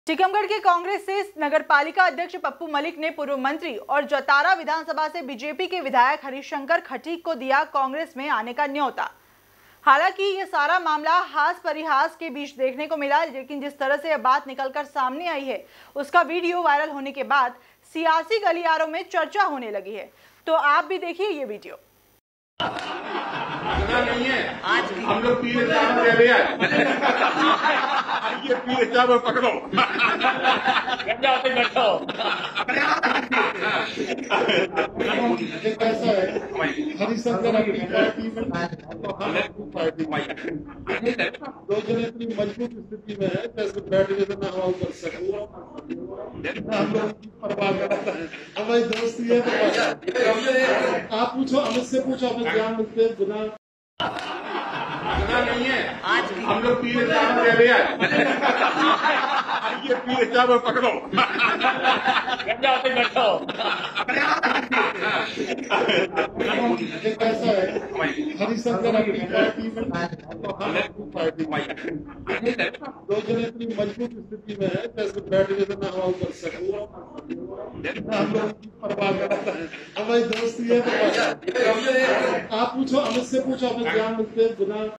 टीकमगढ़ के कांग्रेस से नगरपालिका अध्यक्ष पप्पू मलिक ने पूर्व मंत्री और जतारा विधानसभा से बीजेपी के विधायक हरिशंकर खटीक को दिया कांग्रेस में आने का न्योता। हालांकि ये सारा मामला हास परिहास के बीच देखने को मिला, लेकिन जिस तरह से यह बात निकलकर सामने आई है उसका वीडियो वायरल होने के बाद सियासी गलियारों में चर्चा होने लगी है। तो आप भी देखिए ये वीडियो। नहीं है आज हम लोग पीले चावल दे रहे हैं। ये पीले चावल पकड़ो। बैठो। कैसा है हरिशंकर अपनी पार्टी में पार्टी दो जने इतनी मजबूत स्थिति में है कैसे बैठने से मैं हवा कर सकूँ। हम लोग की परवाह करता है हमारी दोस्ती है। आप पूछो, अमित से पूछो, अमित ज्ञान मिलते गुना नहीं है आज हम लोग पीले चावल दे रहे हैं। ये पीले चावल पकड़ो। बैठो। कैसा है हरिशंकर अपनी पार्टी में पार्टी दो जने इतनी मजबूत स्थिति में है कैसे बैठने से मैं हवा कर सकूँ। हम लोग की परवाह करता है हमारी दोस्ती है। आप पूछो, अमित से पूछो, अमित ज्ञान मिलते गुना